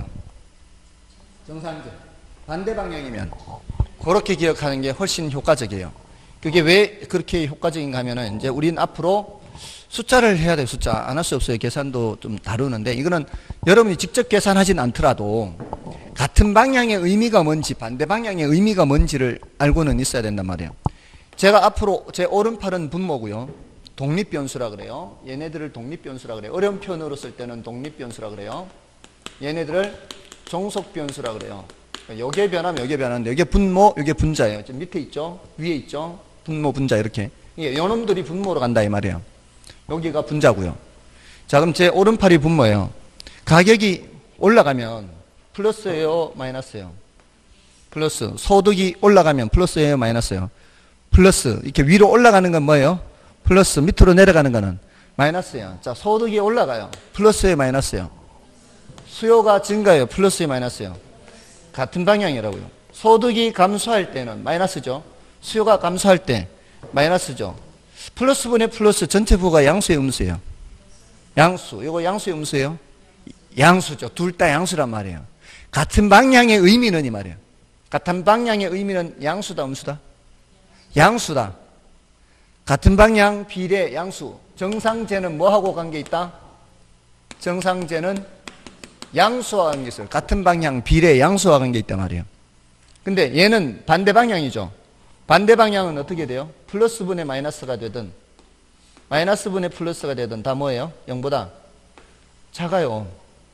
정상재. 반대 방향이면 그렇게 기억하는 게 훨씬 효과적이에요. 그게 왜 그렇게 효과적인가 하면은 이제 우린 앞으로 숫자를 해야 돼요. 숫자. 안 할 수 없어요. 계산도 좀 다루는데 이거는 여러분이 직접 계산하진 않더라도 같은 방향의 의미가 뭔지 반대 방향의 의미가 뭔지를 알고는 있어야 된단 말이에요. 제가 앞으로 제 오른팔은 분모고요. 독립변수라 그래요. 얘네들을 독립변수라 그래요. 어려운 표현으로 쓸 때는 독립변수라 그래요. 얘네들을 종속변수라 그래요. 요게 변하면 요게 변하는데 요게 분모, 요게 분자예요. 지금 밑에 있죠? 위에 있죠? 분모, 분자 이렇게. 요놈들이 분모로 간다 이 말이에요. 여기가 분자고요. 자, 그럼 제 오른팔이 분모예요. 가격이 올라가면 플러스예요, 마이너스예요? 플러스. 소득이 올라가면 플러스예요, 마이너스예요? 플러스. 이렇게 위로 올라가는 건 뭐예요? 플러스. 밑으로 내려가는 거는 마이너스예요. 자, 소득이 올라가요. 플러스예요, 마이너스예요? 수요가 증가해요. 플러스예요, 마이너스예요? 같은 방향이라고요. 소득이 감소할 때는 마이너스죠. 수요가 감소할 때 마이너스죠. 플러스분의 플러스 전체 부가 양수의 음수예요. 양수. 이거 양수의 음수예요? 양수죠. 둘 다 양수란 말이에요. 같은 방향의 의미는 이 말이에요. 같은 방향의 의미는 양수다, 음수다? 양수다. 같은 방향, 비례, 양수. 정상재는 뭐하고 관계 있다? 정상재는 양수와 관계 있어요. 같은 방향, 비례, 양수와 관계 있단 말이에요. 근데 얘는 반대 방향이죠. 반대 방향은 어떻게 돼요? 플러스분의 마이너스가 되든 마이너스분의 플러스가 되든 다 뭐예요? 0보다 작아요.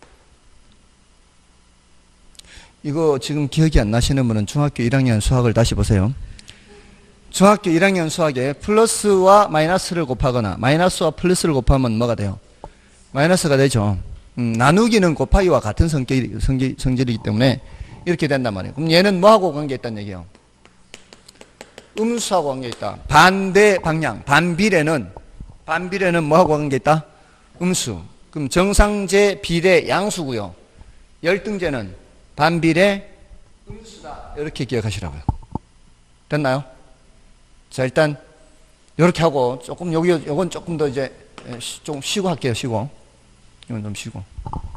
이거 지금 기억이 안 나시는 분은 중학교 1학년 수학을 다시 보세요. 중학교 1학년 수학에 플러스와 마이너스를 곱하거나 마이너스와 플러스를 곱하면 뭐가 돼요? 마이너스가 되죠. 나누기는 곱하기와 같은 성질이기 때문에 이렇게 된단 말이에요. 그럼 얘는 뭐하고 관계있다는 얘기예요? 음수하고 관계있다. 반대 방향, 반비례는 뭐하고 관계있다? 음수. 그럼 정상재, 비례, 양수고요. 열등재는 반비례, 음수다. 이렇게 기억하시라고요. 됐나요? 자, 일단 이렇게 하고 조금 요건 조금 더 이제 좀 쉬고 할게요. 쉬고. 이건 좀 쉬고.